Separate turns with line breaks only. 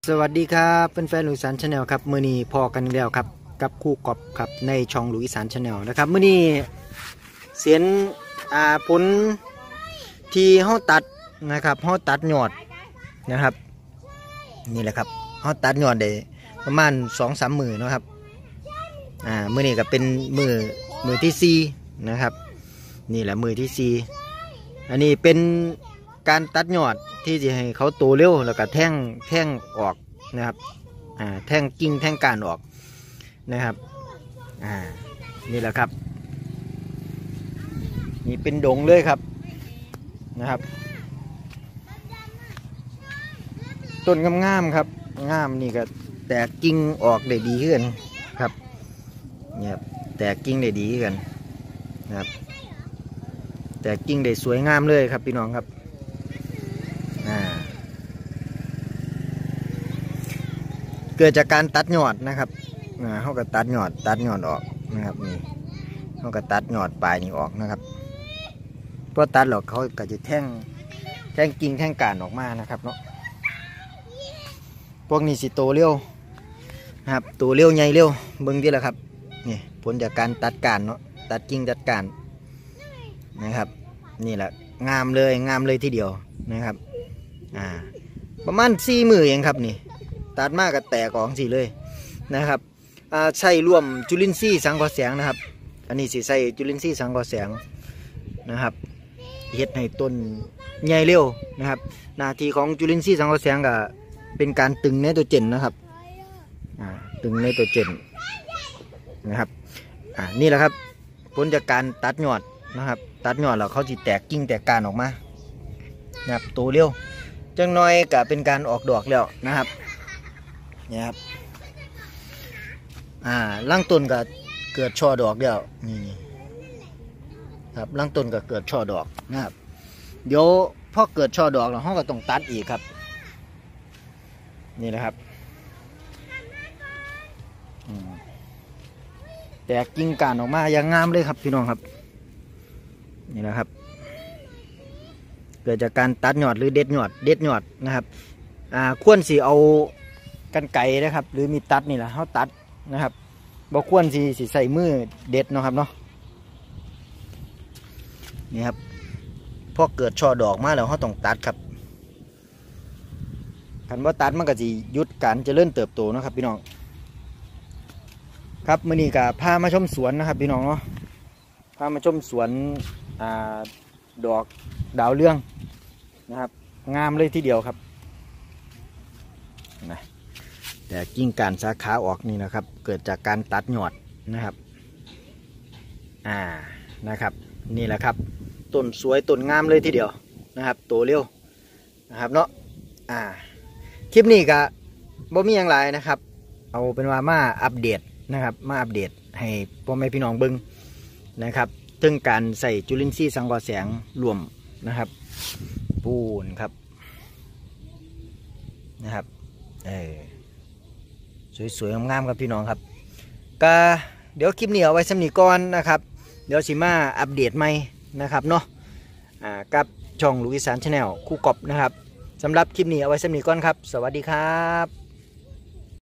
สวัสดีครับเป็นแฟนลุยสานชาแนลครับมื้อนี้พอกันแล้วครับกับคู่กอบครับในช่องลุยสานชาแนลนะครับมื้อนี้เสียนผลที่เฮาตัดนะครับเฮาตัดยอดนะครับนี่แหละครับเฮาตัดยอดได้ประมาณ 2-3 มื้อนะครับมื้อนี้ก็เป็นมื้อที่4นะครับนี่แหละมื้อที่4อันนี้เป็นการตัดยอดที่จะให้เขาโตเร็วแล้วก็แท่งออกนะครับแท่งกิ่งแท่งก้านออกนะครับนี่แหละครับนี่เป็นดงเลยครับนะครับต้นงามๆครับงามนี่ก็แตกกิ่งออกได้ดีขึ้นครับเนี่ยแตกกิ่งได้ดีขึ้นนะครับแตกกิ่งได้สวยงามเลยครับพี่น้องครับเกิดจากการตัดยอดนะครับเขาก็ตัดยอดออกนะครับนี่เขาก็ตัดยอดปลายนี่ออกนะครับเพราะตัดหรอกเขาก็จะแท่งกิ่งแท่งก้านออกมานะครับเนาะพวกนี้สิโตเร็วนะครับโตเร็วใหญ่เร็วเบิ่งดีละครับนี่ผลจากการตัดก้านเนาะตัดกิ่งตัดก้านนะครับนี่แหละงามเลยทีเดียวนะครับประมาณ4 มื้อเองครับนี่ตัดมากก็แตกออกสิเลยนะครับใช้ร่วมจุลินทรีย์สังเคราะห์แสงนะครับอันนี้สิใส่จุลินทรีย์สังเคราะห์แสงนะครับเฮ็ดให้ต้นใหญ่เร็วนะครับหน้าที่ของจุลินทรีย์สังเคราะห์แสงก็เป็นการตึงไนโตรเจนนะครับตึงไนโตรเจนนะครับนี่แหละครับผลจากการตัดยอดนะครับตัดยอดแล้วเขาจะแตกกิ่งแตกก้านออกมานะครับโตเร็วจังน้อยก็เป็นการออกดอกแล้วนะครับนี่ครับล่างต้นก็เกิดช่อดอกแล้วนี่ครับล่างต้นก็เกิดช่อดอกนะครับเดี๋ยวพอเกิดช่อดอกแล้วเราก็ต้องตัดอีกครับนี่นะครับแตกกิ่งก้านออกมาอย่างงามเลยครับพี่น้องครับนี่นะครับเกิดจากการตัดยอดหรือเด็ดยอดนะครับควรสิเอากันไก่นะครับหรือมีตัดนี่แหละเขาตัดนะครับบ่ควรสิใส่มือเด็ดเนาะครับเนาะนี่ครับพอเกิดช่อดอกมาแล้วเขาต้องตัดครับคันว่าตัดมันก็จะหยุดการเจริญเติบโตนะครับพี่น้องครับมื้อนี้ก็พามาชมสวนนะครับพี่น้องเนาะพามาชมสวนดอกดาวเรืองนะครับงามเลยทีเดียวครับนะแต่กิ่งก้านสาขาออกนี่นะครับเกิดจากการตัดยอดนะครับนะครับนี่แหละครับต้นสวยต้นงามเลยทีเดียวนะครับโตเร็วนะครับเนาะคลิปนี้ก็บ่มีอย่างไรนะครับเอาเป็นว่ามาอัปเดตนะครับมาอัปเดตให้พ่อแม่พี่น้องเบิ่งนะครับถึงการใส่จุลินทรีย์สังเคราะห์แสงรวมนะครับปูนครับนะครับสวยๆงามๆครับพี่น้องครับก็เดี๋ยวคลิปนี้เอาไว้สำนีก่อนนะครับเดี๋ยวสิมาอัปเดตใหม่นะครับเนาะกับช่องลุยสานชาแนลคู่กอบนะครับสำหรับคลิปนี้เอาไว้สำนีก่อนครับสวัสดีครับ